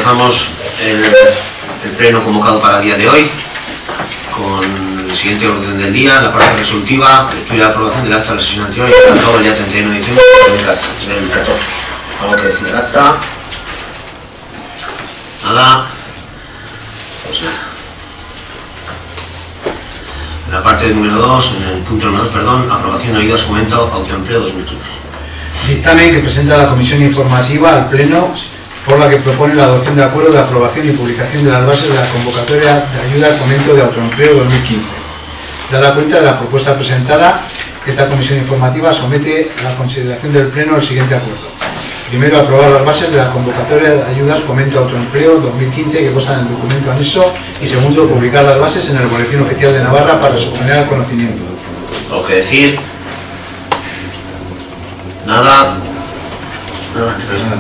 Empezamos el pleno convocado para el día de hoy con el siguiente orden del día. La parte resolutiva, lectura y aprobación del acta de la sesión anterior y el día 31 de diciembre del 14. ¿Algo que decir el acta? Nada. Pues nada. En la parte número 2, en el punto número 2, perdón, aprobación de ayudas fomento autoempleo 2015. Dictamen que presenta la Comisión Informativa al Pleno, por la que propone la adopción de acuerdo de aprobación y publicación de las bases de la convocatoria de ayuda al fomento de autoempleo 2015. Dada cuenta de la propuesta presentada, esta Comisión Informativa somete a la consideración del Pleno el siguiente acuerdo. Primero, aprobar las bases de la convocatoria de ayudas fomento autoempleo 2015 que constan en el documento anexo, y segundo, publicar las bases en el Boletín Oficial de Navarra para su general conocimiento. ¿Algo que decir? Nada. Nada.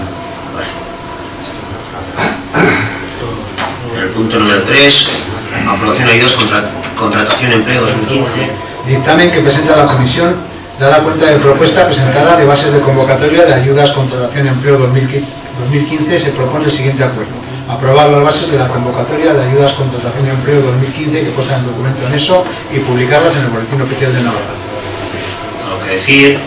En el punto número 3, aprobación de ayudas contratación empleo 2015. Dictamen que presenta la Comisión, dada cuenta de propuesta presentada de bases de convocatoria de ayudas contratación empleo 2015, se propone el siguiente acuerdo. Aprobar las bases de la convocatoria de ayudas contratación empleo 2015 que constan en el documento anexo y publicarlas en el Boletín Oficial de Navarra. ¿Algo que decir?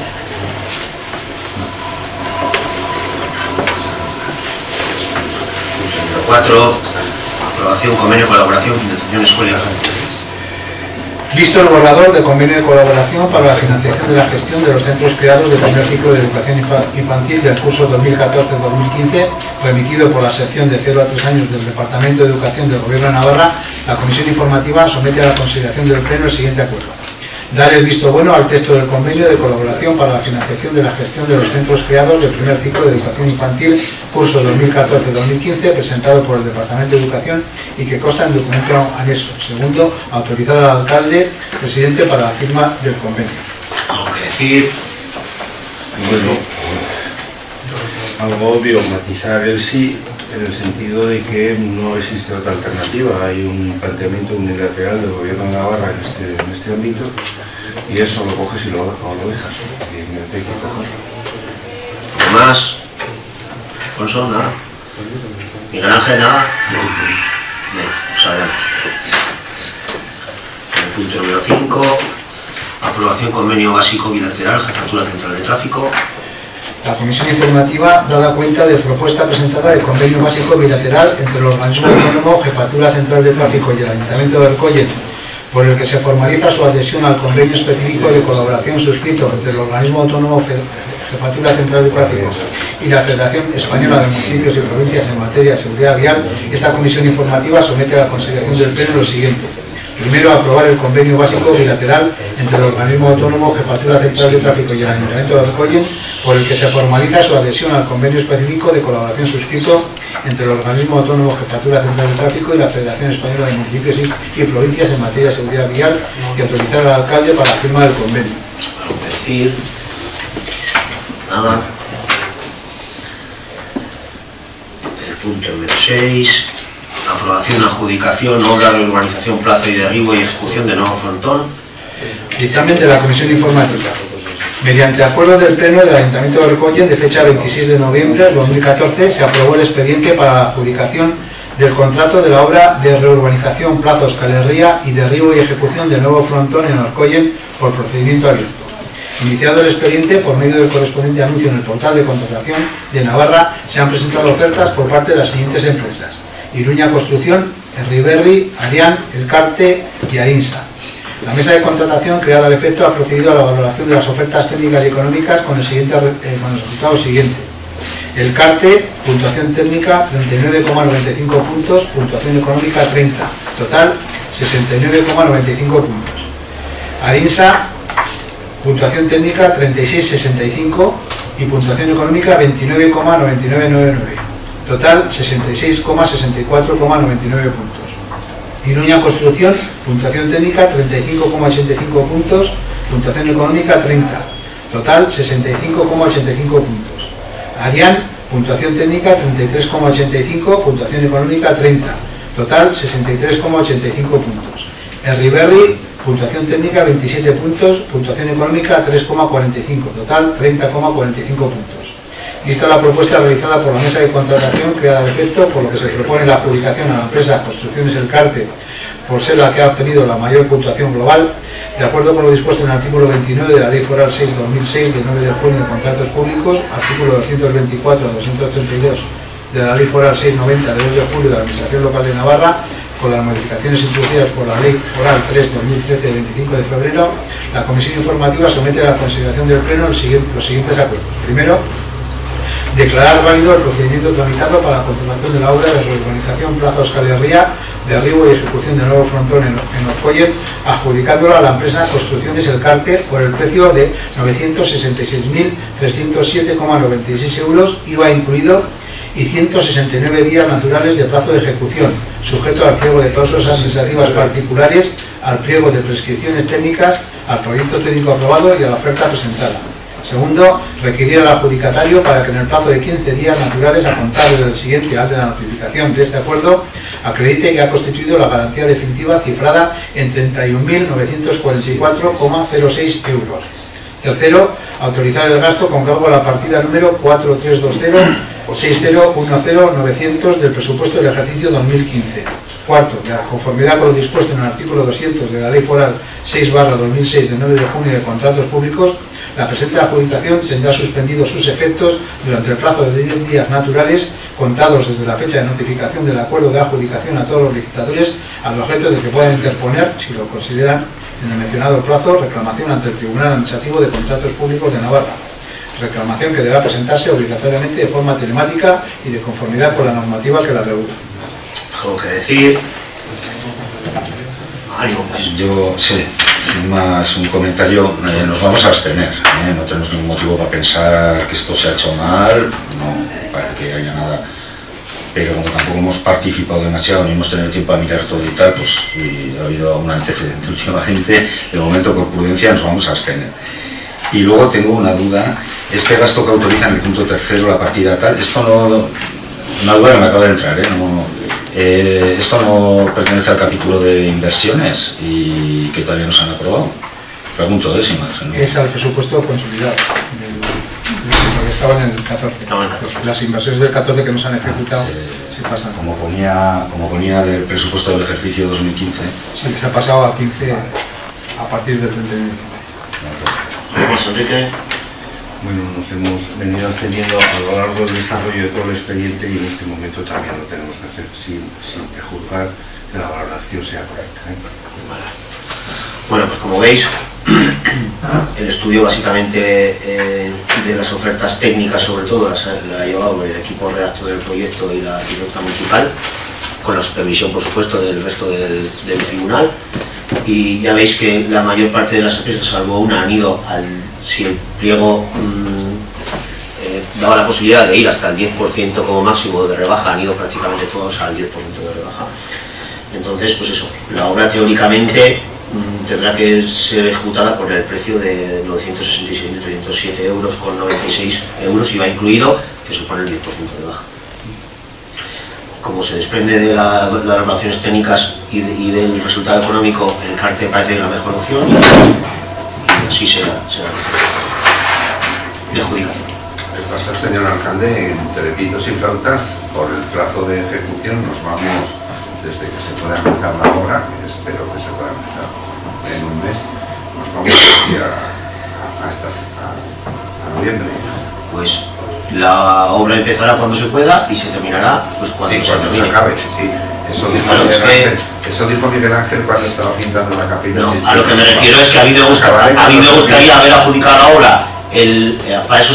Número 4, aprobación convenio de colaboración financiación escuela infantil. Visto el borrador de convenio de colaboración para la financiación de la gestión de los centros creados del primer ciclo de educación infantil del curso 2014-2015, remitido por la sección de 0 a 3 años del Departamento de Educación del Gobierno de Navarra, la Comisión Informativa somete a la consideración del Pleno el siguiente acuerdo. Dar el visto bueno al texto del convenio de colaboración para la financiación de la gestión de los centros creados del primer ciclo de educación infantil curso 2014-2015, presentado por el Departamento de Educación y que consta en documento anexo. Segundo, autorizar al alcalde presidente para la firma del convenio. ¿Algo que decir? Bueno, algo obvio, matizar el sí, en el sentido de que no existe otra alternativa. Hay un planteamiento unilateral del Gobierno de Navarra en este ámbito, y eso lo coges y lo dejas. Y no te hay que cogerlo. ¿Algo más? Alfonso, nada. Miguel Ángel, nada. Venga, pues adelante. En el punto número 5, aprobación convenio básico bilateral, Jefatura Central de Tráfico. La Comisión Informativa, dada cuenta de propuesta presentada de convenio básico bilateral entre el organismo autónomo Jefatura Central de Tráfico y el Ayuntamiento de Arcoyen, por el que se formaliza su adhesión al convenio específico de colaboración suscrito entre el organismo autónomo Jefatura Central de Tráfico y la Federación Española de Municipios y Provincias en materia de seguridad vial. Esta Comisión Informativa somete a la consideración del Pleno lo siguiente. Primero, aprobar el convenio básico bilateral entre el organismo autónomo Jefatura Central de Tráfico y el Ayuntamiento de Arcoyen, por el que se formaliza su adhesión al convenio específico de colaboración suscrito entre el organismo autónomo Jefatura Central de Tráfico y la Federación Española de Municipios y Provincias en materia de seguridad vial, y autorizar al alcalde para la firma del convenio. ¿Algo que decir? Nada. El punto número 6, aprobación, adjudicación, obra, reurbanización, plazo y derribo y ejecución de nuevo frontón. Dictamen de la Comisión Informativa. Mediante acuerdo del Pleno del Ayuntamiento de Arcoyen de fecha 26 de noviembre de 2014, se aprobó el expediente para la adjudicación del contrato de la obra de reurbanización Plaza Euskal Herria y derribo y ejecución del nuevo frontón en Arcoyen por procedimiento abierto. Iniciado el expediente, por medio del correspondiente anuncio en el portal de contratación de Navarra, se han presentado ofertas por parte de las siguientes empresas: Iruña Construcción, Erriberri, Arián, Elcarte y Arinsa. La mesa de contratación creada al efecto ha procedido a la valoración de las ofertas técnicas y económicas con el resultado siguiente. Elcarte, puntuación técnica 39,95 puntos, puntuación económica 30, total 69,95 puntos. Arinsa, puntuación técnica 36,65 y puntuación económica 29,9999, total 66,64,99 puntos. Iruña Construcción, puntuación técnica 35,85 puntos, puntuación económica 30, total 65,85 puntos. Arián, puntuación técnica 33,85, puntuación económica 30, total 63,85 puntos. Erriberri, puntuación técnica 27 puntos, puntuación económica 3,45, total 30,45 puntos. Vista la propuesta realizada por la mesa de contratación creada al efecto, por lo que se propone la adjudicación a la empresa Construcciones El Carte, por ser la que ha obtenido la mayor puntuación global, de acuerdo con lo dispuesto en el artículo 29 de la Ley Foral 6/2006 del 9 de junio de contratos públicos, artículo 224 a 232 de la Ley Foral 690 de 2 de julio de la Administración Local de Navarra, con las modificaciones introducidas por la Ley Foral 3/2013 de 25 de febrero, la Comisión Informativa somete a la consideración del Pleno los siguientes acuerdos. Primero, declarar válido el procedimiento tramitado para la contratación de la obra de reurbanización Plaza Euskal Herria, de arribo y ejecución del nuevo frontón en Orkoyen, adjudicándolo a la empresa Construcciones El Carte por el precio de 966.307,96 euros, IVA incluido, y 169 días naturales de plazo de ejecución, sujeto al pliego de cláusulas administrativas particulares, al pliego de prescripciones técnicas, al proyecto técnico aprobado y a la oferta presentada. Segundo, requerir al adjudicatario para que en el plazo de 15 días naturales a contar desde el siguiente al de la notificación de este acuerdo, acredite que ha constituido la garantía definitiva cifrada en 31.944,06 euros. Tercero, autorizar el gasto con cargo a la partida número 4320-6010-900 del presupuesto del ejercicio 2015. Cuarto, de conformidad con lo dispuesto en el artículo 200 de la Ley Foral 6/2006 del 9 de junio de contratos públicos, la presente adjudicación tendrá suspendidos sus efectos durante el plazo de 10 días naturales contados desde la fecha de notificación del acuerdo de adjudicación a todos los licitadores, al objeto de que puedan interponer, si lo consideran, en el mencionado plazo, reclamación ante el Tribunal Administrativo de Contratos Públicos de Navarra. Reclamación que deberá presentarse obligatoriamente de forma telemática y de conformidad con la normativa que la regula. ¿Algo que decir? ¿Algo más? Yo, sí, sin más un comentario, nos vamos a abstener, no tenemos ningún motivo para pensar que esto se ha hecho mal, no para que haya nada, pero como tampoco hemos participado demasiado ni hemos tenido tiempo a mirar todo y tal, pues y ha habido un antecedente últimamente, de momento por prudencia nos vamos a abstener. Y luego tengo una duda, este gasto que autoriza en el punto tercero, la partida tal, esto no, una duda que me acaba de entrar, esto no pertenece al capítulo de inversiones y que todavía no se han aprobado. Pregunto, sin más. ¿No? Es al presupuesto consolidado. Estaba en el 14. Las inversiones del 14 que no se han ejecutado se pasan. Como ponía del presupuesto del ejercicio 2015. Sí, se ha pasado a 15 a partir del 30 de diciembre. José Enrique. Bueno, nos hemos venido absteniendo a lo largo del desarrollo de todo el expediente y en este momento también lo tenemos que hacer sin prejuzgar que la valoración sea correcta. Vale. Bueno, pues como veis, el estudio básicamente de las ofertas técnicas, sobre todo, la ha llevado el equipo redactor del proyecto y la arquitecta municipal, con la supervisión, por supuesto, del resto del tribunal. Y ya veis que la mayor parte de las empresas, salvo una, han ido si el pliego daba la posibilidad de ir hasta el 10% como máximo de rebaja, han ido prácticamente todos al 10% de rebaja. Entonces, pues eso, la obra teóricamente tendrá que ser ejecutada por el precio de 966.307 euros con 96 euros, IVA incluido, que supone el 10% de baja. Como se desprende de las relaciones técnicas y del resultado económico, el Carte parece la mejor opción y así será de adjudicación. El pasa, señor alcalde, entre pitos y flautas, por el plazo de ejecución nos vamos, desde que se pueda empezar la obra, que espero que se pueda empezar en un mes, nos vamos a noviembre. Pues la obra empezará cuando se pueda y se terminará pues cuando se termine. Se acabe, sí. Eso dijo, claro, eso dijo Miguel Ángel cuando estaba pintando la capilla. No, a lo que me refiero es que a mí me gustaría haber adjudicado la obra. Para eso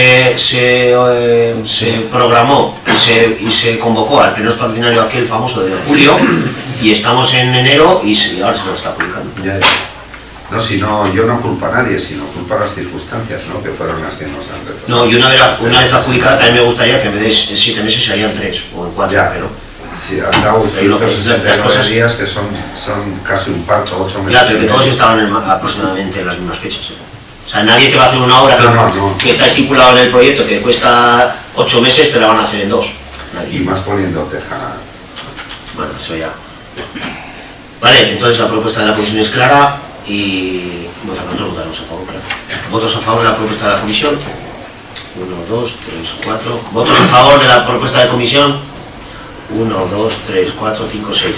se programó y se convocó al pleno extraordinario aquel famoso de julio, y estamos en enero y ahora se lo está adjudicando. No, si no, yo no culpo a nadie, sino culpo a las circunstancias, ¿no?, que fueron las que nos han retrasado. No, y una vez adjudicada también me gustaría que en vez de 7 meses serían 3 o en 4, ya, pero... Sí, han dado 169 días que son casi un parto, 8 meses. Ya, pero que todos estaban aproximadamente en las mismas fechas. O sea, nadie te va a hacer una obra que está estipulado en el proyecto que cuesta 8 meses, te la van a hacer en 2. Nadie. Y más poniendo teja. Bueno, eso ya. Vale, entonces la propuesta de la comisión es clara y nosotros votaremos a favor. Claro. ¿Votos a favor de la propuesta de la comisión? 1, 2, 3, 4. ¿Votos en favor de la propuesta de comisión? 1, 2, 3, 4, 5, 6.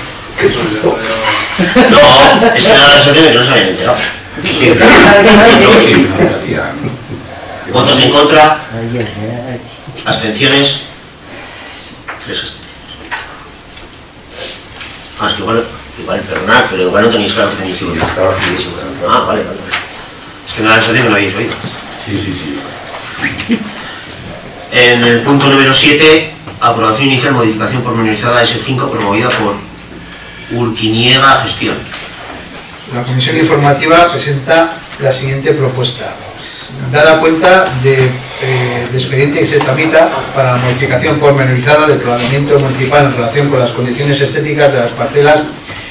No, es que me da la sensación de que no se habían enterado. ¿Votos en contra? ¿Abstenciones? 3 abstenciones. Ah, es que igual, perdonad, pero igual no tenéis claro que tenéis que votar. Ah, vale. Es que me da la sensación que no habéis oído. Sí. En el punto número 7, aprobación inicial, modificación pormenorizada S5 promovida por Urquiniega Gestión. La Comisión Informativa presenta la siguiente propuesta. Dada cuenta de expediente que se tramita para la modificación pormenorizada del planeamiento municipal en relación con las condiciones estéticas de las parcelas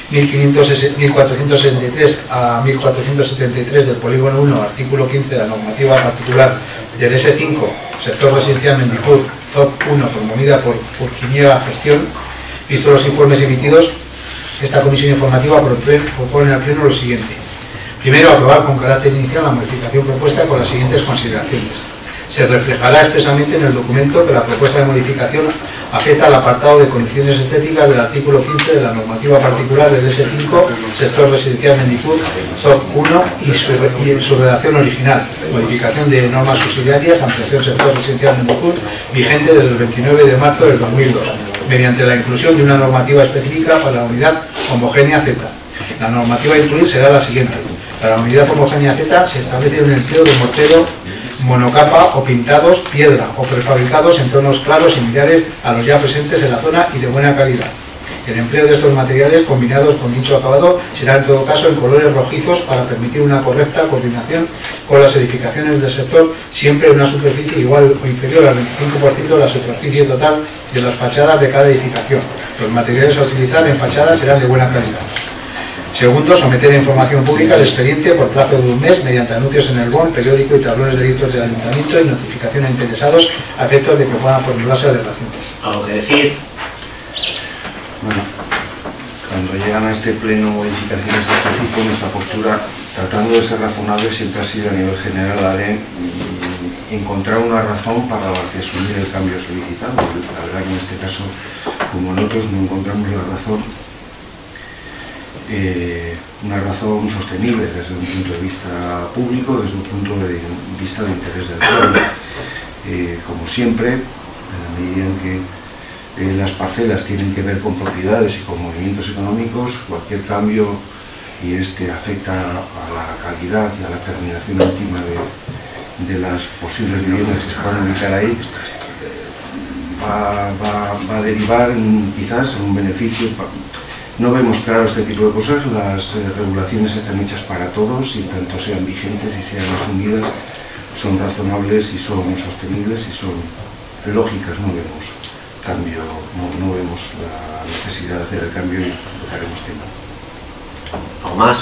1463 a 1473 del polígono 1, artículo 15 de la normativa particular del S5, sector residencial Mendicur, ZOP 1, promovida por Urquiniega Gestión. Visto los informes emitidos, esta comisión informativa propone al Pleno lo siguiente. Primero, aprobar con carácter inicial la modificación propuesta con las siguientes consideraciones. Se reflejará expresamente en el documento que la propuesta de modificación afecta al apartado de condiciones estéticas del artículo 15 de la normativa particular del S5, sector residencial Mendicur, ZOP 1 y en su redacción original. Modificación de normas subsidiarias, ampliación sector residencial Mendicur, vigente desde el 29 de marzo del 2002, mediante la inclusión de una normativa específica para la unidad homogénea Z. La normativa a incluir será la siguiente. Para la unidad homogénea Z se establece un empleo de mortero monocapa o pintados, piedra o prefabricados en tonos claros similares a los ya presentes en la zona y de buena calidad. El empleo de estos materiales combinados con dicho acabado será en todo caso en colores rojizos para permitir una correcta coordinación con las edificaciones del sector, siempre en una superficie igual o inferior al 25% de la superficie total de las fachadas de cada edificación. Los materiales a utilizar en fachadas serán de buena calidad. Segundo, someter a información pública el expediente por plazo de un mes mediante anuncios en el BON, periódico y tablones de editores del Ayuntamiento y notificación a interesados a efectos de que puedan formularse alegaciones. ¿Algo que decir? Bueno, cuando llegan a este pleno modificaciones de este tipo, nuestra postura, tratando de ser razonable, siempre ha sido a nivel general la de encontrar una razón para asumir el cambio solicitado. La verdad que en este caso, como en otros, no encontramos la razón. Una razón sostenible desde un punto de vista público, desde un punto de vista de interés del pueblo. Como siempre, en la medida en que las parcelas tienen que ver con propiedades y con movimientos económicos, cualquier cambio, y este afecta a la calidad y a la terminación última de las posibles viviendas que se van a ubicar ahí, va a derivar quizás en un beneficio. No vemos claro este tipo de cosas. Las regulaciones están hechas para todos y tanto sean vigentes y sean asumidas, son razonables y son sostenibles y son lógicas. No vemos cambio, no vemos la necesidad de hacer el cambio y votaremos que no. ¿Algo más?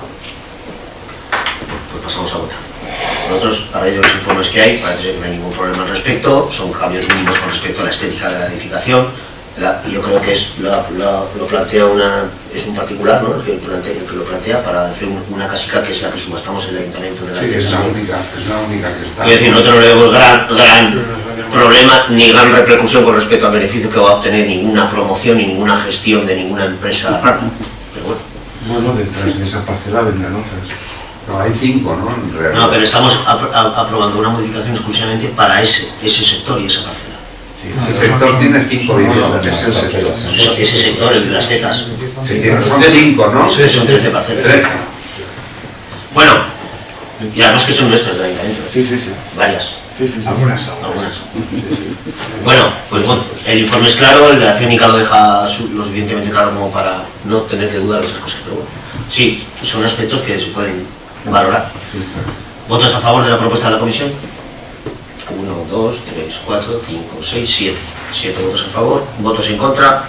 Pues pasamos a votar. Nosotros, a raíz de los informes que hay, parece ser que no hay ningún problema al respecto. Son cambios mínimos con respecto a la estética de la edificación. Yo creo que lo plantea es un particular, ¿no? el que lo plantea para hacer una casica que es la que subastamos en el Ayuntamiento de la Sí, es la única que está. Es decir, nosotros no le vemos gran problema ni gran repercusión con respecto al beneficio que va a obtener ninguna promoción ni ninguna gestión de ninguna empresa rara. Pero bueno, detrás de esa parcela vendrán otras. No, hay 5, ¿no? En realidad. No, pero estamos aprobando una modificación exclusivamente para ese sector y esa parcela. Ese sector tiene 5 viviendas, es el sector. Ese sector, el de las tetas. Son 5, ¿no? Son 13 parcelas. 13. Bueno, y además que son nuestras del Ayuntamiento. Sí. Varias. Algunas. Bueno, pues bueno, el informe es claro, la técnica lo deja lo suficientemente claro como para no tener que dudar de esas cosas, pero bueno, sí, son aspectos que se pueden valorar. ¿Votos a favor de la propuesta de la comisión? 1, 2, 3, 4, 5, 6, 7. 7 votos a favor. ¿Votos en contra?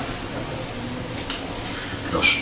2.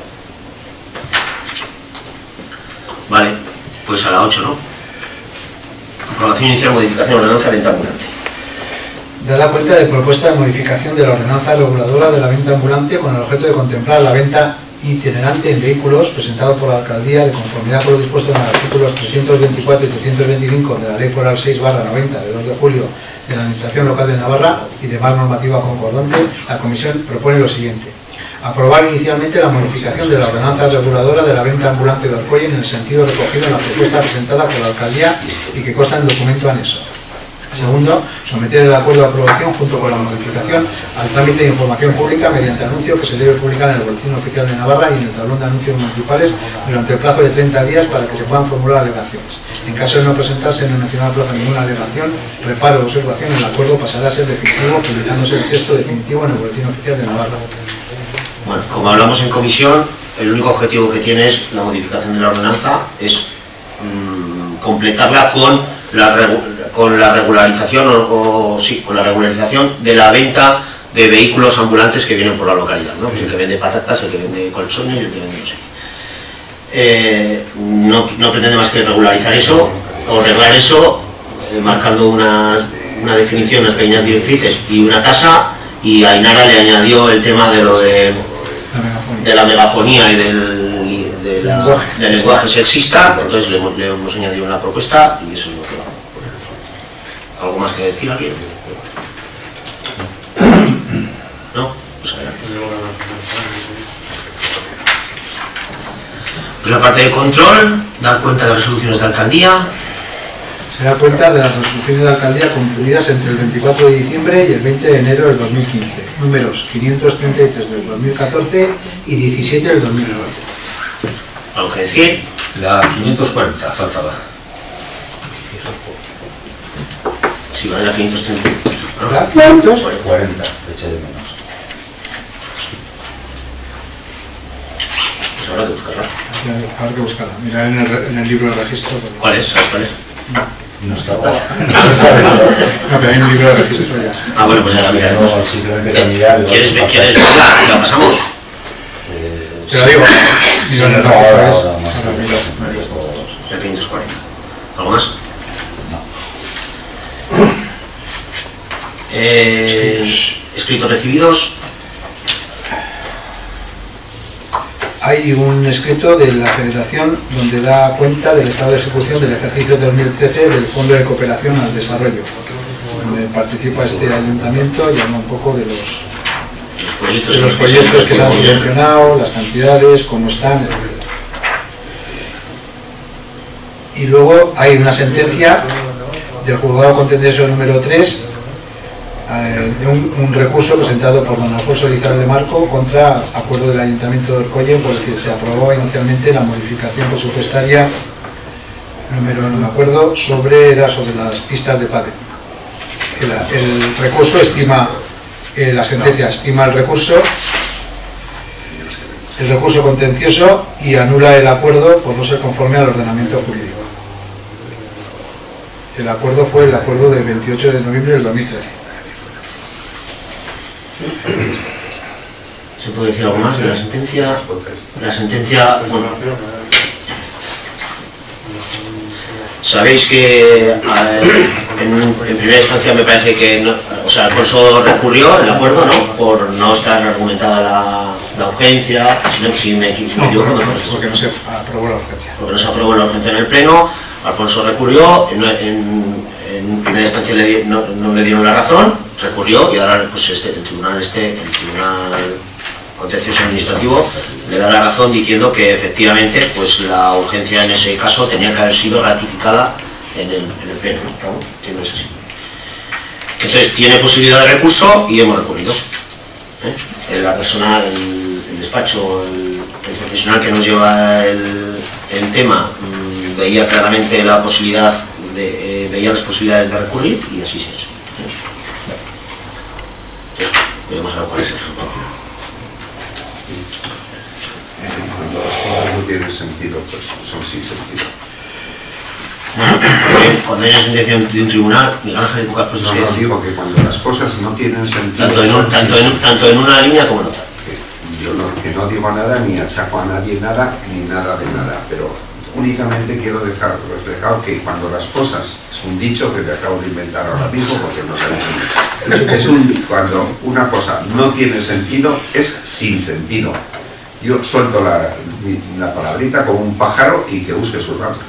Vale, pues a la 8, ¿no? Aprobación inicial, modificación, ordenanza, venta ambulante. Dada cuenta de propuesta de modificación de la ordenanza reguladora de la venta ambulante con el objeto de contemplar la venta itinerante en vehículos presentado por la Alcaldía de conformidad con lo dispuesto en los artículos 324 y 325 de la Ley Foral 6/90 de 2 de julio de la Administración Local de Navarra y demás normativa concordante, la Comisión propone lo siguiente: aprobar inicialmente la modificación de la ordenanza reguladora de la venta ambulante de Orcoyen en el sentido recogido en la propuesta presentada por la Alcaldía y que consta en documento anexo. Segundo, someter el acuerdo de aprobación junto con la modificación al trámite de información pública mediante anuncio que se debe publicar en el Boletín Oficial de Navarra y en el tablón de anuncios municipales durante el plazo de 30 días para que se puedan formular alegaciones. En caso de no presentarse en el mencionado plazo ninguna alegación, reparo o observación, el acuerdo pasará a ser definitivo, publicándose el texto definitivo en el Boletín Oficial de Navarra. Bueno, como hablamos en comisión, el único objetivo que tiene es la modificación de la ordenanza, es completarla con la regularización con la regularización de la venta de vehículos ambulantes que vienen por la localidad, ¿no? Pues el que vende patatas, el que vende colchones, el que vende no sé. No pretende más que regularizar eso o arreglar eso, marcando una definición, unas pequeñas directrices y una tasa, y a Ainara le añadió el tema de lo de la megafonía y del lenguaje sexista, entonces le hemos añadido una propuesta y eso es lo que va. ¿Algo más que decir alguien? ¿No? Pues adelante. Pues la parte de control, dar cuenta de resoluciones de alcaldía. Se da cuenta de las resoluciones de alcaldía concluidas entre el 24 de diciembre y el 20 de enero del 2015, números 533 del 2014 y 17 del 2012. ¿Algo que decir? La 540 faltaba. Si va de la 530. ¿La 500? 40, eché de menos. Pues habrá que buscarla. Habrá que buscarla. Mirar en el libro de registro. ¿Cuál es? ¿Sabes cuál es? No está. No, pero hay un libro de registro ya. Ah, bueno, pues ya la miraremos. No, simplemente mirar. ¿Quieres verla y la pasamos? Te lo digo. Miro en el registro. Ahora Miro. La 540. ¿Algo más? Escritos recibidos. Hay un escrito de la Federación donde da cuenta del estado de ejecución del ejercicio 2013 del Fondo de Cooperación al Desarrollo, donde participa este ayuntamiento y habla un poco de los proyectos que se han subvencionado, las cantidades, cómo están, etc. Y luego hay una sentencia del Juzgado Contencioso número 3 de un recurso presentado por don Alfonso Elizalde de Marco contra acuerdo del Ayuntamiento de Orcoyen, por el que se aprobó inicialmente la modificación presupuestaria número, no me acuerdo, sobre las pistas de pádel. El recurso estima, la sentencia estima el recurso contencioso y anula el acuerdo por no ser conforme al ordenamiento jurídico. El acuerdo fue el acuerdo del 28 de noviembre del 2013. ¿Se puede decir algo más de la sentencia? La sentencia, bueno, sabéis que en primera instancia me parece que no, o sea, Alfonso recurrió el acuerdo, ¿no? Por no estar argumentada la urgencia, si me equivoco, porque no se aprobó la urgencia. Porque no se aprobó la urgencia en el pleno. Alfonso recurrió, en primera instancia no le dieron la razón, recurrió y ahora pues el tribunal contencioso administrativo le da la razón diciendo que efectivamente pues la urgencia en ese caso tenía que haber sido ratificada en el pleno, ¿no? Entiendo, es así. Entonces tiene posibilidad de recurso y hemos recurrido. La persona, el despacho, el profesional que nos lleva el tema veía claramente la posibilidad veía las posibilidades de recurrir y así se ha hecho. Veremos ahora cuál es el resultado final. Cuando las cosas no tienen sentido, pues son sin sentido. Cuando hay una sentencia de un tribunal, Miguel Ángel, hay pocas cosas que decir. Digo que cuando las cosas no tienen sentido... Tanto en una línea como en otra. Yo que no digo nada, ni achaco a nadie nada, ni nada de nada, pero únicamente quiero dejar reflejado que cuando las cosas, es un dicho que me acabo de inventar ahora mismo porque no sé, cuando una cosa no tiene sentido, es sin sentido. yo suelto la palabrita como un pájaro y que busque su ramo.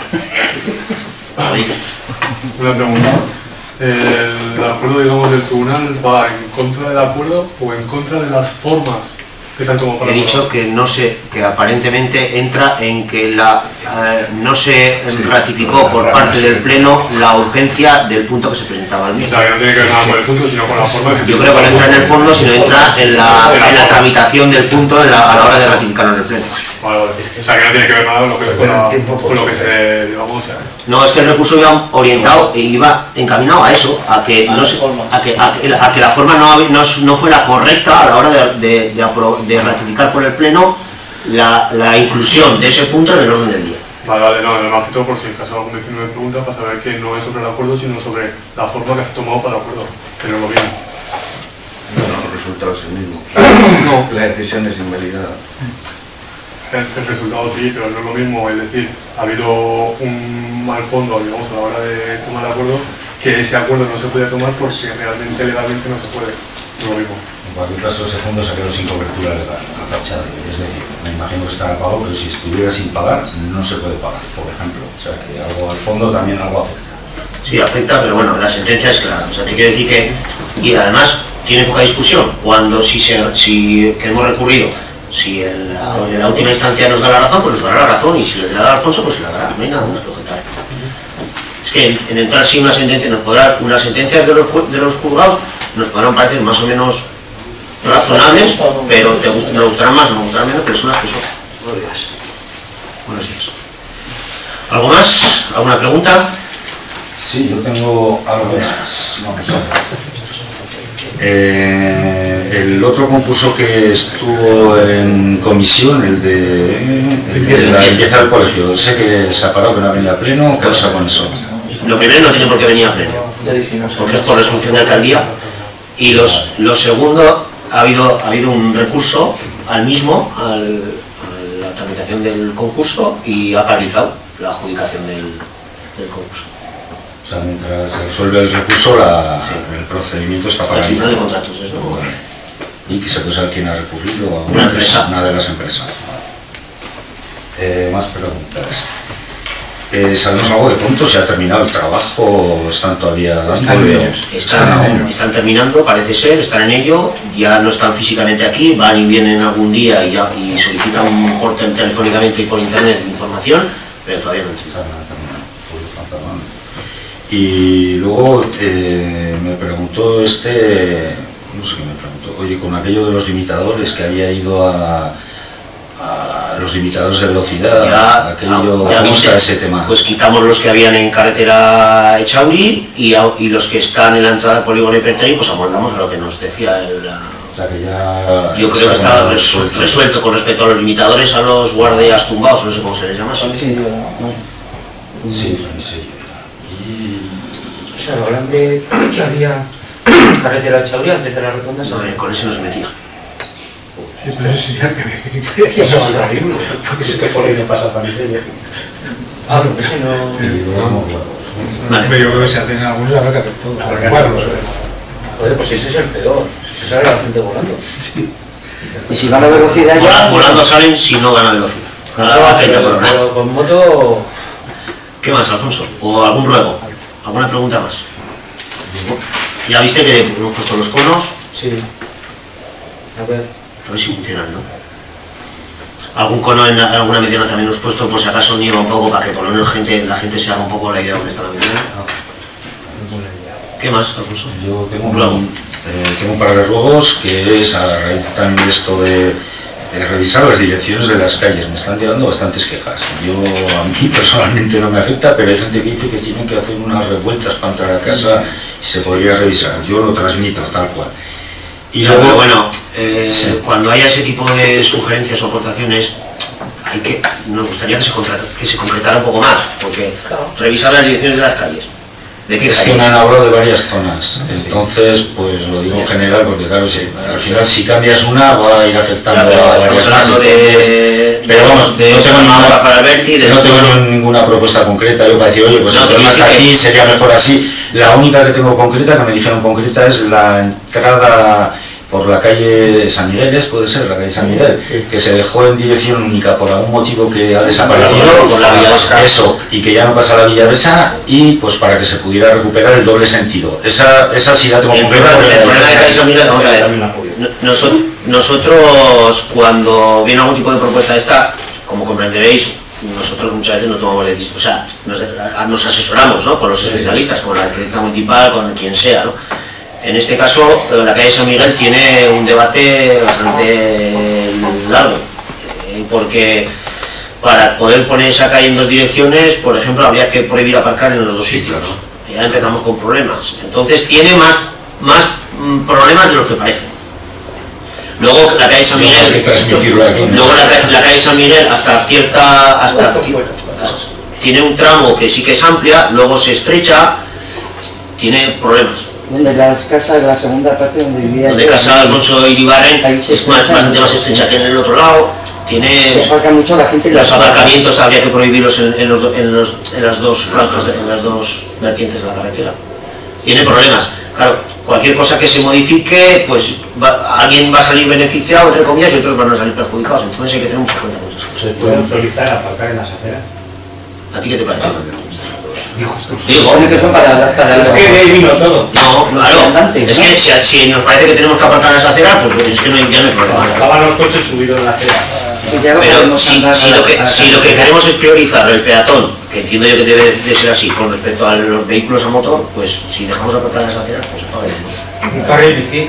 Una pregunta. ¿El acuerdo, digamos, del tribunal va en contra del acuerdo o en contra de las formas que se han tomado para He dicho que no sé, que aparentemente entra en que no se ratificó por parte del Pleno la urgencia del punto que se presentaba al O mismo. sea, que no tiene que ver nada con el punto, sino con la forma que se Yo creo que no entra en el fondo, sino entra en la tramitación del punto a la hora de ratificarlo en el Pleno. Vale, vale. O sea, que no tiene que ver nada con lo que se, digamos... No, es que el recurso iba orientado e iba encaminado a eso, a que la forma no fue la correcta a la hora de ratificar por el Pleno la inclusión de ese punto en el orden del día. Vale, vale, no, además que todo por si en caso algún vecino me pregunta para saber que no es sobre el acuerdo, sino sobre la forma que se ha tomado para el acuerdo, que no es lo mismo. No, el resultado es el mismo. No. La decisión es invalidada. El resultado sí, pero no es lo mismo, es decir, ha habido un mal fondo, digamos, a la hora de tomar el acuerdo, que ese acuerdo no se podía tomar porque realmente, legalmente no se puede, no es lo mismo. En cualquier caso, ese fondo se quedó sin cobertura legal, la fachada. Es decir, me imagino que estará pagado, pero si estuviera sin pagar, no se puede pagar, por ejemplo. O sea, que algo al fondo también algo afecta. Sí, afecta, pero bueno, la sentencia es clara. O sea, te quiero decir que, y además tiene poca discusión, cuando que hemos recurrido, si en la última instancia nos da la razón, pues nos dará la razón, y si le da a Alfonso, pues se la dará, no hay nada más que objetar. Es que en entrar sin una sentencia, unas sentencias de los juzgados nos podrán parecer más o menos razonables, pero me gustarán más, me gustarán menos, pero son las que son. Buenos días. ¿Algo más? ¿Alguna pregunta? Sí, yo tengo algo más. Vamos a ver. El otro concurso que estuvo en comisión, el de la limpieza del colegio, sé que se ha parado, que no ha venido a pleno. ¿Qué pasa con eso? Lo primero, no tiene por qué venir a pleno, porque es por resolución de alcaldía. Y lo segundo, ha habido un recurso al mismo, a la tramitación del concurso, y ha paralizado la adjudicación del concurso. O sea, mientras se resuelve el recurso, el procedimiento está El paralizado. Tribunal de Contratos es, ¿no? ¿Y que se puede saber quién ha recurrido? Una empresa. Una de las empresas. Más preguntas. ¿Sabemos algo de cuánto se ha terminado el trabajo o están todavía dándole? Están terminando, parece ser, están en ello, ya no están físicamente aquí, van y vienen algún día y solicitan telefónicamente y por internet información, pero todavía no entiendo. Y luego me preguntó no sé qué me preguntó, oye, con aquello de los limitadores, que había ido a los limitadores de velocidad, ¿cómo está ese tema? Pues quitamos los que habían en carretera Echauri y los que están en la entrada del polígono Hiperteri, pues amoldamos a lo que nos decía O sea que ya... Yo creo que está resuelto con respecto a los limitadores, a los guardias tumbados, no sé cómo se les llama. Sí, O sea, lo grande que había carretera Chauri antes de la rotonda. No, con ese no se metía. Sí, pero eso sería que eso es terrible, porque se te pone que pasa para el Ah, porque si no... Vale. Pero yo creo que se hacen algunos, habrá que hacer todo. Joder, pues ese es el peor. Se sale la gente volando. Sí. Y si van a velocidad ya... Volando salen si no gana velocidad. A 30 por hora. Pero con moto... ¿Qué más, Alfonso? ¿O algún ruego? ¿Alguna pregunta más? Ya viste que hemos puesto los conos. Sí. A ver si funcionan, ¿no? Algún cono en alguna mediana también hemos puesto, por si acaso nieva un poco, para que por lo menos la gente se haga un poco la idea de dónde está la mediana. ¿Qué más, Alfonso? Yo tengo un par de ruegos, que es a raíz también de esto de revisar las direcciones de las calles. Me están llegando bastantes quejas. A mí personalmente no me afecta, pero hay gente que dice que tienen que hacer unas revueltas para entrar a casa y se podría revisar. Yo lo transmito tal cual. Y luego, pero bueno, cuando haya ese tipo de sugerencias o aportaciones, nos gustaría que se concretara un poco más, porque revisar las direcciones de las calles. ¿De qué calles? Es que me han hablado de varias zonas, entonces pues lo digo en general, porque claro, al final si cambias una va a ir afectando a varias más. Pero vamos, no tengo ninguna propuesta concreta. Yo para decir, oye, pues el problema está aquí, sería mejor así. La única que tengo concreta, que me dijeron concreta, es la entrada por la calle San Miguel, puede ser, la calle San Miguel, que se dejó en dirección única por algún motivo que ha desaparecido, por la Villavesa. Eso, y que ya no pasa a la Villavesa, y pues para que se pudiera recuperar el doble sentido. Esa sí la tengo completa. El problema de calle San Miguel, vamos a ver, nosotros cuando viene algún tipo de propuesta esta, como comprenderéis, nosotros muchas veces no tomamos decisiones, o sea, nos asesoramos, ¿no?, con los especialistas, con la arquitecta municipal, con quien sea, ¿no? En este caso, la calle San Miguel tiene un debate bastante largo, porque para poder poner esa calle en dos direcciones, por ejemplo, habría que prohibir aparcar en los dos sitios, ¿no? Ya empezamos con problemas. Entonces tiene más problemas de lo que parece. Luego la calle San Miguel, luego la calle San Miguel tiene un tramo que sí que es amplia, luego se estrecha, tiene problemas. Donde las casas de la segunda parte donde vivía... Donde casa Alfonso Iribarren es bastante más estrecha que en el otro lado, tiene... mucho la gente, los aparcamientos habría que prohibirlos en las dos franjas, en las dos vertientes de la carretera. Tiene problemas. Claro, cualquier cosa que se modifique, pues alguien va a salir beneficiado, entre comillas, y otros van a salir perjudicados. Entonces hay que tener mucha cuenta con esas cosas. ¿Se puede autorizar aparcar en las aceras? ¿A ti qué te parece? Digo, es que de ahí vino todo. No, claro, es que si nos parece que tenemos que aparcar en las aceras, pues es que ya no hay problema. Acaban los coches subidos en la acera. Pero si lo que queremos es priorizar el peatón, que entiendo yo que debe de ser así, con respecto a los vehículos a motor, pues si dejamos aparcar en las aceras, pues apaga. Un carril bici.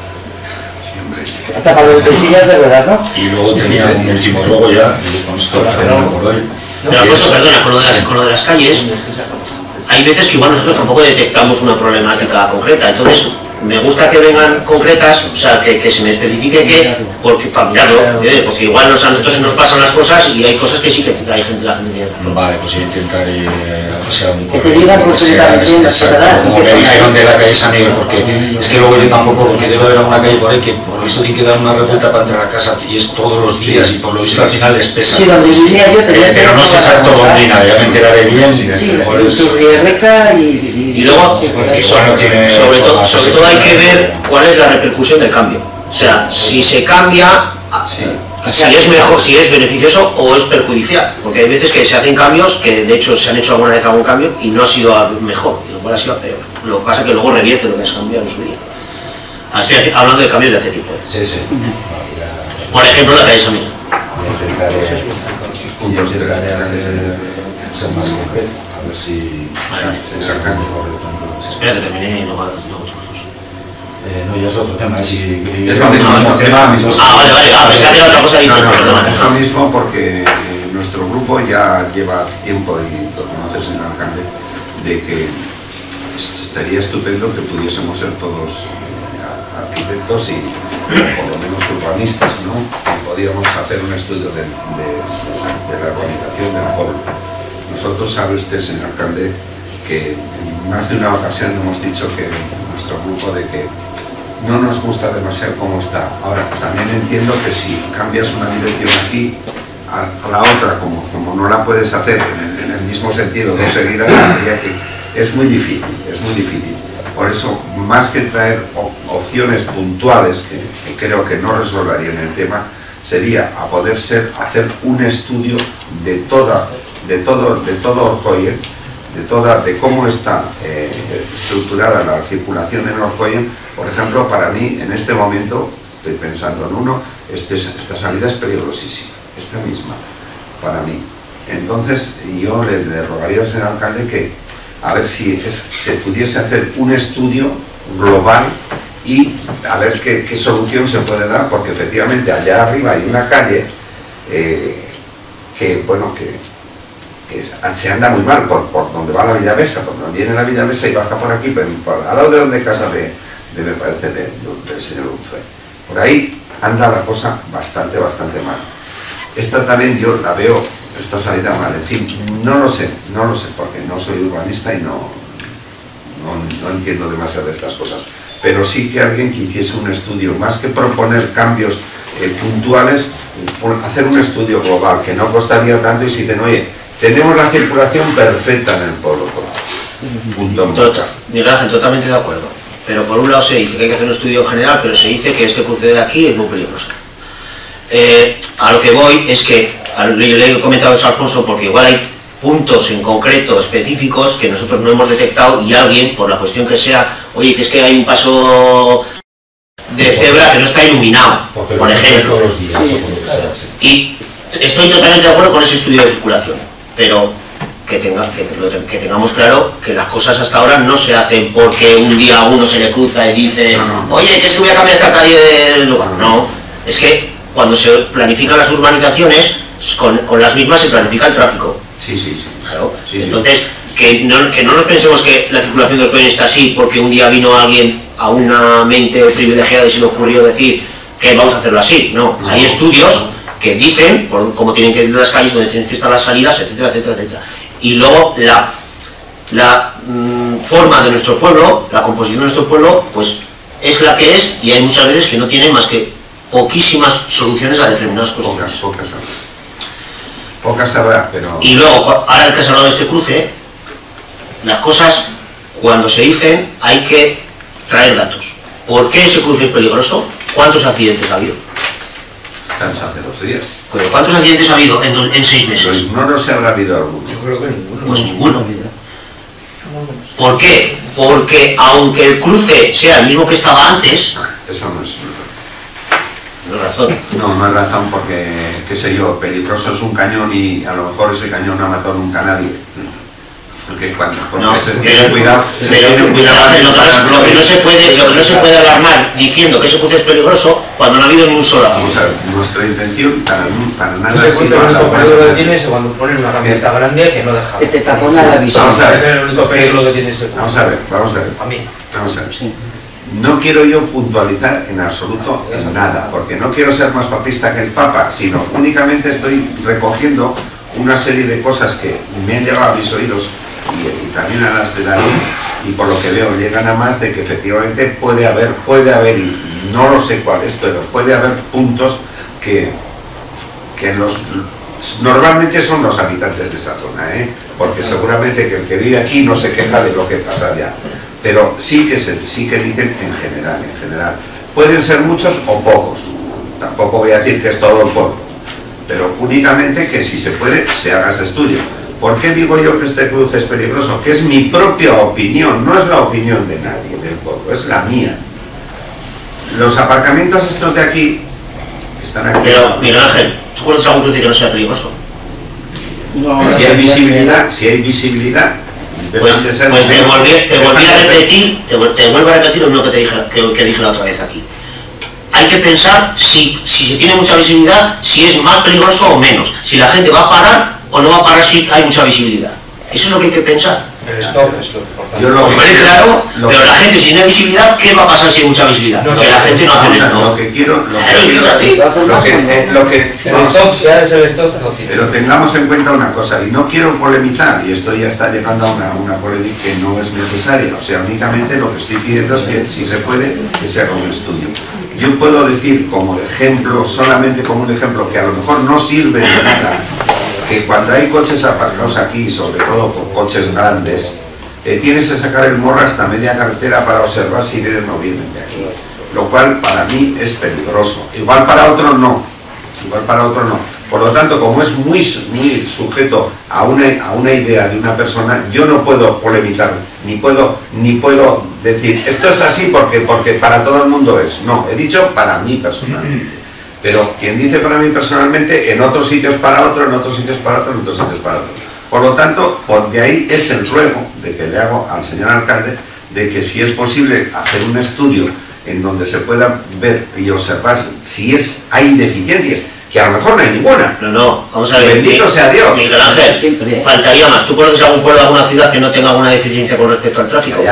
Hasta para los sillas de verdad, ¿no? Y luego tenía un último robo ya, con esto por hoy. Pero Alfonso, perdona, con lo de las calles, hay veces que igual nosotros tampoco detectamos una problemática concreta, entonces me gusta que vengan concretas, o sea, que se me especifique qué, porque para mirarlo, porque igual a nosotros se nos pasan las cosas y hay cosas que sí que la gente tiene razón. Vale, pues yo intentaré pasar un que te digan concretamente en la ciudad, como me dijeron de la calle San Miguel, porque es que luego yo tampoco, porque debe haber alguna calle por ahí que por lo visto tiene que dar una revuelta para entrar a casa y es todos los días y por lo visto al final les pesa. Sí, donde vivía yo tenía pero no sé exacto dónde, nada, ya me enteraré bien. Sí, Turrierreca y luego, sobre todo hay que ver cuál es la repercusión del cambio. O sea, si se cambia, si es mejor, si es beneficioso o es perjudicial. Porque hay veces que se hacen cambios, que de hecho se han hecho alguna vez algún cambio y no ha sido mejor, y lo cual ha sido peor. Lo que pasa es que luego revierte lo que has cambiado en su día. Estoy hablando de cambios de hace tiempo. Sí, sí. Por ejemplo, la calle San Miguel. Intentaré ser más concreto, a ver si se sacan mejor. Espera que termine y luego no, ya es otro tema. Si es lo mismo tema. Vale, pensaba que era otra cosa diferente. No, es lo mismo porque nuestro grupo ya lleva tiempo, y lo conoces, señor alcalde, de que estaría estupendo que pudiésemos ser todos arquitectos y por lo menos urbanistas, ¿no? Y podíamos hacer un estudio de la urbanización del pueblo. Nosotros, sabe usted, señor alcalde, que en más de una ocasión hemos dicho que nuestro grupo de que no nos gusta demasiado cómo está. Ahora, también entiendo que si cambias una dirección aquí a la otra, como no la puedes hacer en el mismo sentido dos seguidas, es muy difícil, es muy difícil. Por eso, más que traer opciones puntuales que creo que no resolverían el tema, sería a poder hacer un estudio de todo Orcoyen, de cómo está estructurada la circulación en Orcoyen. Por ejemplo, para mí, en este momento, estoy pensando en uno, esta salida es peligrosísima, esta misma, para mí. Entonces, yo le rogaría al señor alcalde que, a ver si se pudiese hacer un estudio global y a ver qué solución se puede dar, porque efectivamente allá arriba hay una calle que se anda muy mal por donde va la Villavesa, por donde viene la Villavesa y baja por aquí, pero al lado de donde casa me parece del señor Unzué. Por ahí anda la cosa bastante mal. Esta también yo la veo, esta salida mal, en fin, no lo sé, porque no soy urbanista y no entiendo demasiado de estas cosas. Pero sí que alguien que hiciese un estudio, más que proponer cambios puntuales, hacer un estudio global, que no costaría tanto, y si dicen, oye, tenemos la circulación perfecta en el pueblo. Miguel Ángel, totalmente de acuerdo. pero por un lado se dice que hay que hacer un estudio general, pero se dice que este cruce de aquí es muy peligroso. A lo que voy es que, le he comentado eso a Alfonso, porque igual hay puntos en concreto específicos que nosotros no hemos detectado y alguien, por la cuestión que sea, oye, que es que hay un paso de cebra que no está iluminado, por ejemplo. Y estoy totalmente de acuerdo con ese estudio de circulación, pero que tengamos claro que las cosas hasta ahora no se hacen porque un día a uno se le cruza y dice, oye, que es que voy a cambiar esta calle del lugar. No, es que cuando se planifican las urbanizaciones, con las mismas se planifica el tráfico. Sí. Claro. Sí. Entonces, que no nos pensemos que la circulación del coche está así porque un día vino alguien a una mente privilegiada y se le ocurrió decir que vamos a hacerlo así. No, hay estudios que dicen cómo tienen que ir las calles, dónde tienen que estar las salidas, etcétera, etcétera, etcétera. Y luego la forma de nuestro pueblo, la composición de nuestro pueblo, pues es la que es, y hay muchas veces que no tiene más que poquísimas soluciones a determinadas cuestiones. Pocas habrá, pero... Y luego, ahora que has hablado de este cruce, las cosas, cuando se dicen, hay que traer datos. ¿Por qué ese cruce es peligroso? ¿Cuántos accidentes ha habido? Están hace 2 días. ¿Pero cuántos accidentes ha habido en 6 meses? Pues no se habrá habido alguno. Yo creo que ninguno. Pues ninguno. ¿Por qué? Porque aunque el cruce sea el mismo que estaba antes... Eso no es... No es razón. No es razón porque, qué sé yo, peligroso es un cañón y a lo mejor ese cañón no ha matado nunca a nadie. Porque No, se tiene cuidado. Lo que no se puede alarmar diciendo que ese cruce es peligroso cuando no ha habido ni un solo accidente. Vamos a ver, nuestra intención para nada No se ha cuenta sido el único peligro que alarmar. tiene es cuando ponen una camioneta grande que no deja. Que te tapona la visión. Vamos a ver. Ese es el único peligro que tiene ese cruce. Vamos a ver. A mí. Vamos a ver. No quiero yo puntualizar en absoluto en nada, porque no quiero ser más papista que el Papa, sino únicamente estoy recogiendo una serie de cosas que me han llegado a mis oídos y también a las de David, y por lo que veo llegan a más de que efectivamente puede haber, y no lo sé cuáles, pero puede haber puntos que normalmente son los habitantes de esa zona, porque seguramente que el que vive aquí no se queja de lo que pasa allá. Pero sí que dicen en general. Pueden ser muchos o pocos. Tampoco voy a decir que es todo el pueblo. Pero únicamente que si se puede, se haga ese estudio. ¿Por qué digo yo que este cruce es peligroso? Que es mi propia opinión, no es la opinión de nadie del pueblo, es la mía. Los aparcamientos estos de aquí están aquí. Pero, Miguel Ángel, ¿tú conoces algún cruce que no sea peligroso? No, Si hay visibilidad, Pues te vuelvo a repetir lo mismo que dije la otra vez aquí. Hay que pensar si se tiene mucha visibilidad, si es más peligroso o menos, si la gente va a parar o no va a parar si hay mucha visibilidad. Eso es lo que hay que pensar. El stop es lo importante. Yo lo Hombre, claro, pero la gente si tiene visibilidad, ¿qué va a pasar si hay mucha visibilidad? No, que la gente no hace el stop. Lo que quiero, Si el stop, si haces el stop, no tiene. pero tengamos en cuenta una cosa, y no quiero polemizar, y esto ya está llegando a una polémica que no es necesaria, o sea, únicamente lo que estoy pidiendo es que, si se puede, que se haga un estudio. Yo puedo decir como ejemplo, solamente como un ejemplo, que a lo mejor no sirve de nada, que cuando hay coches aparcados aquí, sobre todo por coches grandes, tienes que sacar el morro hasta media carretera para observar si vienen o no vienen de aquí, lo cual para mí es peligroso. Igual para otros no. Por lo tanto, como es muy sujeto a una idea de una persona, yo no puedo polemizar, ni puedo decir esto es así porque para todo el mundo es. No, he dicho para mí personalmente. Pero quien dice para mí personalmente, en otros sitios para otro, en otros sitios para otro, en otros sitios para otro. Por lo tanto, de ahí es el ruego de que le hago al señor alcalde de que si es posible hacer un estudio en donde se pueda ver y observar si hay deficiencias, que a lo mejor no hay ninguna. No, vamos a ver. Bendito sea Dios. Miguel Ángel, faltaría más. ¿Tú conoces algún pueblo de alguna ciudad que no tenga alguna deficiencia con respecto al tráfico?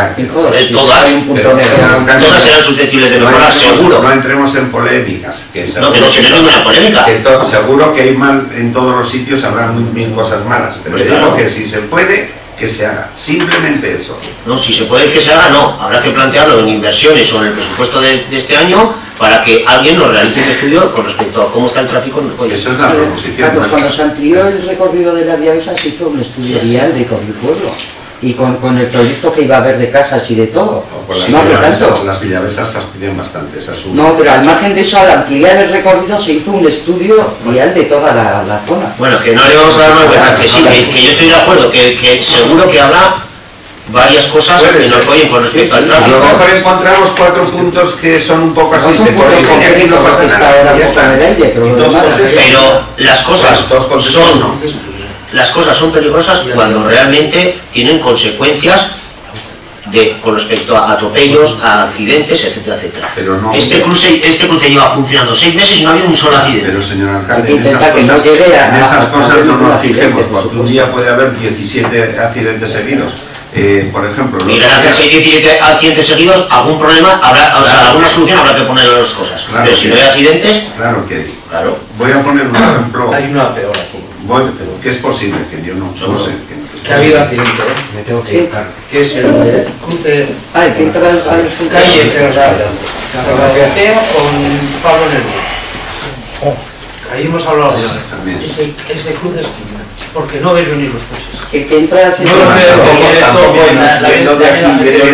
Todas serán susceptibles de mejorar, seguro. No entremos en polémicas. No, que no se ninguna polémica. Seguro que hay mal en todos los sitios, habrá mil cosas malas. Pero digo que si se puede, que se haga. Simplemente eso. No, si se puede que se haga, no. Habrá que plantearlo en inversiones o en el presupuesto de este año para que alguien nos realice un estudio con respecto a cómo está el tráfico en el coche. Eso es la proposición. Cuando se amplió el recorrido de la vía esa, se hizo un estudio vial de todo el pueblo. Y con el proyecto que iba a haber de casas y de todo. Pues No hace tanto. las villavesas fastidian bastante, esa es una. No, pero al margen de eso, al ampliar el recorrido se hizo un estudio real de toda la zona. Bueno, que no le vamos a dar más vueltas, que sí, que yo estoy de acuerdo, que seguro que habrá varias cosas que nos oyen con respecto al A lo tráfico. mejor encontramos 4 puntos que son un poco así, No son se puntos corrigen y aquí no concretos pasa que está nada, ahora ya un poco está. en el aire, pero Y lo dos demás- conceptos. Pero las cosas Dos conceptos, son ¿no? las cosas son peligrosas cuando realmente tienen consecuencias con respecto a atropellos, a accidentes, etcétera, etcétera. Pero no- Este cruce lleva funcionando 6 meses y no ha habido un solo accidente. Pero señor Hay alcalde, que en esas intentar que no cosas, llegue a- en esas a cosas haber no ningún nos accidente, fijemos, por porque un supuesto. día puede haber 17 accidentes seguidos. Por ejemplo, Y gracias a 17 accidentes seguidos, algún problema habrá, o sea, alguna solución habrá que ponerle las cosas. Claro Pero si que no hay sí. accidentes, claro que claro. voy a poner un ejemplo. Hay una peor aquí. Bueno, que es posible, que yo no Seguro. sé. Que ha habido accidente, ¿eh? Me tengo que ir, claro. Que es el cruce Hay que entrar a los calle Ferrara, con Pablo Nervo. Ahí hemos hablado También. de ese cruce es porque no ves venir los coches. El que entra al No lo veo como Tampoco yendo de aquí,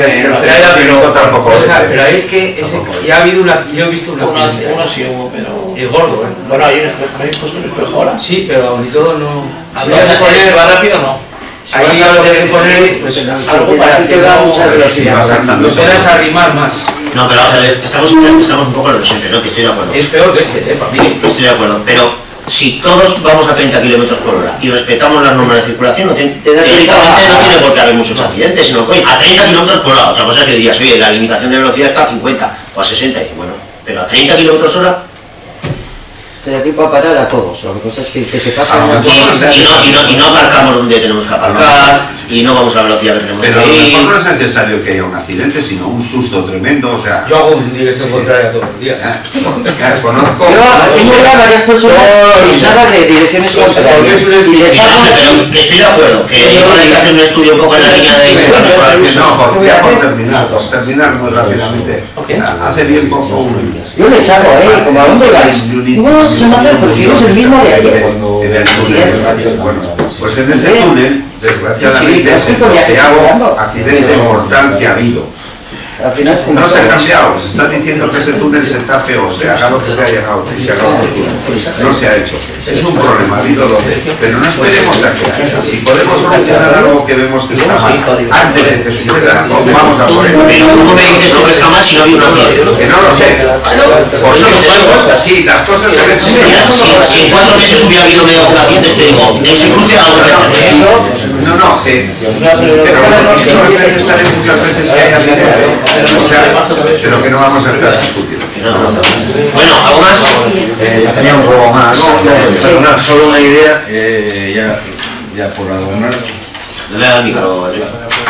pero es que ya ha habido yo he visto una Uno sí hubo, pero... y gordo, ¿eh? Bueno, hay un espejo, ¿habéis puesto un espejo ahora? Sí, pero ni todo no. Si vas a poner, ¿se va rápido o no? Ahí lo que hay que poner pues, algo para que te da mucha no velocidad. puedas arrimar más. No, pero Ángeles, estamos un poco en lo de siempre, ¿no? Que estoy de acuerdo. Es peor que para mí. Que estoy de acuerdo, pero si todos vamos a 30 km por hora y respetamos las normas de circulación, teóricamente no tiene por qué haber muchos accidentes, sino que a 30 km por hora, otra cosa es que dirías, oye, la limitación de velocidad está a 50 o a 60, y bueno, pero a 30 km hora Te da tiempo a parar a todos. Lo que pasa es que se pasa... y no aparcamos donde tenemos que aparcar y no vamos a la velocidad que tenemos Pero a que lo ir. mejor no es necesario que haya un accidente, sino un susto tremendo, o sea... Yo hago en dirección contraria todos los días. Conozco... Yo tengo ya varias personas pensadas de direcciones contrarias y les hago Pero que estoy de acuerdo, que igual hay que hacer un estudio un poco en la línea de por terminar muy rápidamente. Hace bien poco Yo les hago, como a dónde vais. No, se me hace, pero si eres el mismo de ayer. en el túnel, bueno, pues en ese túnel, desgraciadamente, es el hago accidente mortal que ha habido. Al final es como... No se ha cambiado, se está diciendo que ese túnel se tape o se haga lo que se ha llegado, que se haga otro túnel. No se ha hecho. Es un problema, ha habido lo de... Pero no esperemos a que... Si podemos solucionar algo que vemos que está mal, antes de que suceda, vamos a por ello. Pero ¿cómo me dices lo que está mal si no había un accidente? Que no lo sé. Por eso que te digo. Sí, las cosas se ven. Si en 4 meses hubiera habido medio accidentes, te digo, ese cruce algo que hacer. No, pero no es necesario muchas veces que haya accidente. O sea, pero que no vamos a estar discutiendo. Bueno, ¿algo más? Tenía un poco más. Perdonad, solo una idea, ya por adornar. Dale al micro, Adrián.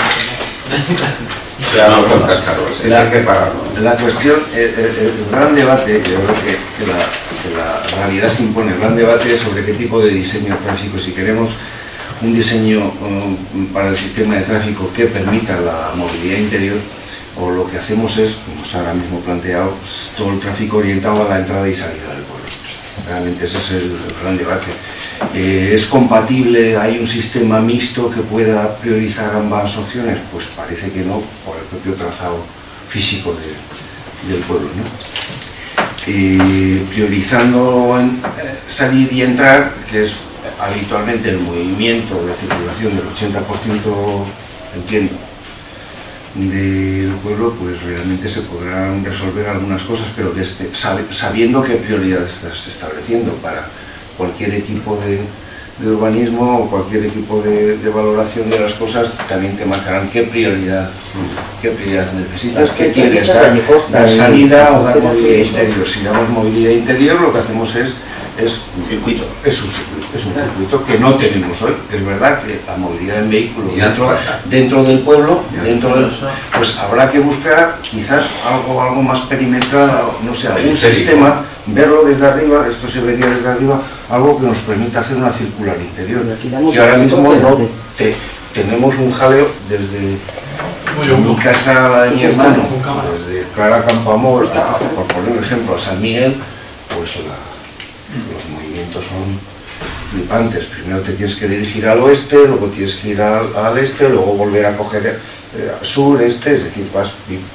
Hay que pagarlo. La cuestión, el gran debate, yo creo que la realidad se impone, el gran debate es sobre qué tipo de diseño tráfico, si queremos un diseño para el sistema de tráfico que permita la movilidad interior, o lo que hacemos es, como está ahora mismo planteado, todo el tráfico orientado a la entrada y salida del pueblo. Realmente ese es el gran debate. ¿Es compatible, hay un sistema mixto que pueda priorizar ambas opciones? Pues parece que no, por el propio trazado físico del pueblo, ¿no? Priorizando salir y entrar, que es habitualmente el movimiento de la circulación del 80%, entiendo, del pueblo, pues realmente se podrán resolver algunas cosas, pero sabiendo qué prioridad estás estableciendo para cualquier equipo de urbanismo o cualquier equipo de valoración de las cosas, también te marcarán qué prioridad necesitas, qué quieres, dar salida o dar movilidad interior. Si damos movilidad interior, lo que hacemos es un circuito. Es un circuito que no tenemos hoy. Es verdad que la movilidad en vehículos dentro del pueblo, pues habrá que buscar quizás algo más perimetrado, no sé, algún sistema, verlo desde arriba, esto se vería desde arriba, algo que nos permita hacer una circular interior. Y ahora mismo no tenemos un jaleo desde mi casa a la de mi hermano, desde Clara Campoamor, por poner un ejemplo, a San Miguel, pues los movimientos son flipantes. Primero te tienes que dirigir al oeste, luego tienes que ir al este, luego volver a coger sur, este, es decir, vas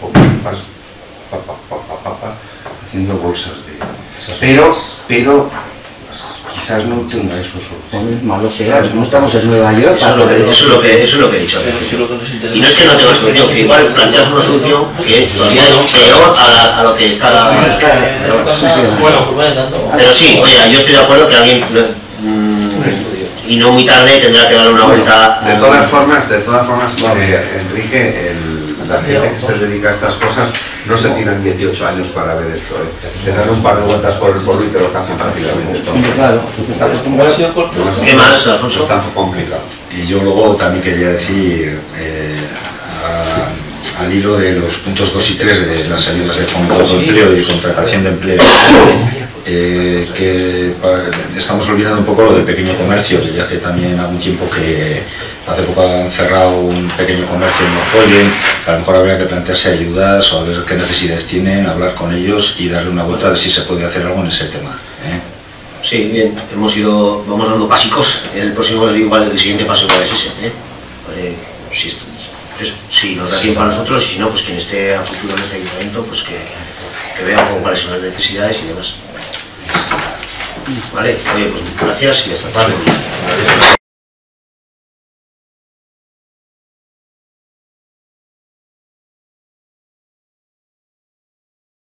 haciendo bolsas de... Pero quizás no tenga eso solución. Malo sea, no estamos en Nueva York. Eso es lo que he dicho. Y no es que no tenga solución, que igual planteas una solución que todavía es peor a lo que está... Pero sí, oye, yo estoy de acuerdo que alguien... y no muy tarde tendrá que darle una vuelta... De todas formas, Enrique, la gente que se dedica a estas cosas no se tiran 18 años para ver esto, se dan un par de vueltas por el pueblo y te lo hacen prácticamente todo. Claro, ¿Qué más, Alfonso? Es tan complicado. Y yo luego también quería decir, al hilo de los puntos 2 y 3 de las ayudas de fondo de empleo y de contratación de empleo, que estamos olvidando un poco lo del pequeño comercio, que ya hace también algún tiempo que hace poco han cerrado un pequeño comercio en Orcoyen, que a lo mejor habría que plantearse ayudas o a ver qué necesidades tienen, hablar con ellos y darle una vuelta a ver si se puede hacer algo en ese tema. Sí, bien, vamos dando pasicos. El próximo, igual el siguiente paso va a ser ese. Si nos da tiempo a nosotros, y si no, pues quien esté a futuro en este ayuntamiento, pues que vea un poco cuáles son las necesidades y demás. Vale, oye, pues gracias y hasta el próximo.